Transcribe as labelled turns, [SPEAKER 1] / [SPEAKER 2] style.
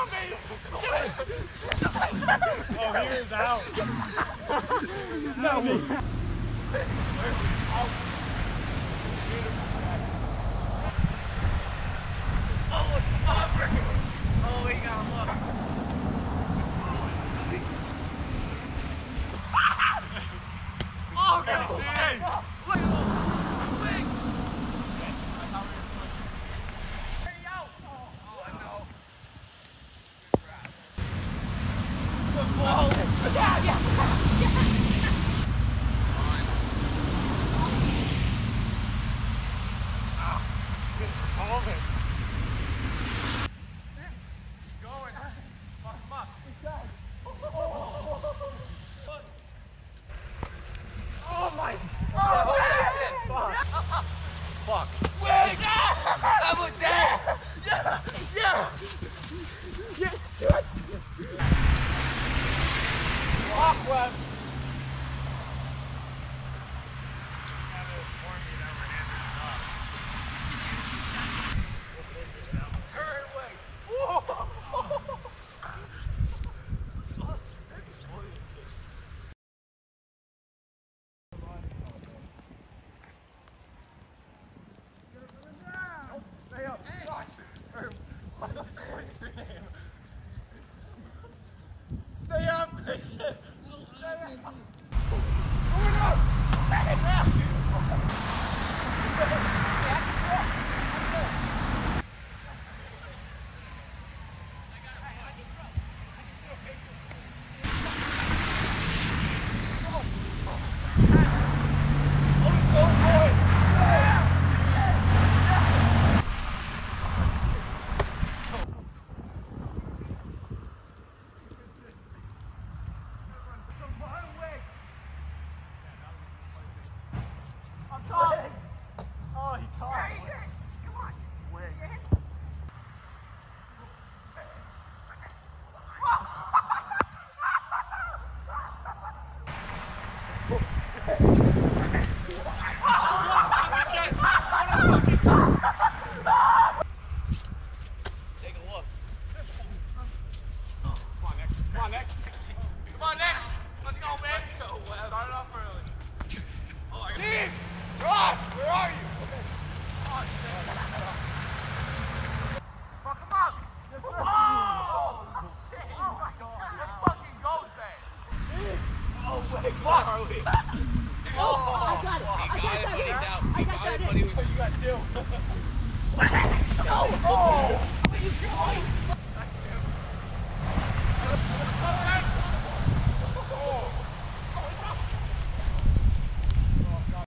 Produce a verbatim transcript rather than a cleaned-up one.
[SPEAKER 1] Oh, he is out. No, me.
[SPEAKER 2] Oh, oh, he got him up. Oh, God. Hey. Yeah, yeah. Fuck. Wait! How about that? Yeah! Yeah! Yeah! Do it! Fuck, Web! Turn away! Whoa! Stay up! Gosh! What the fuck's your name? Stay up, Christian! Stay up! Going up! Back it down! Oh! What are you doing?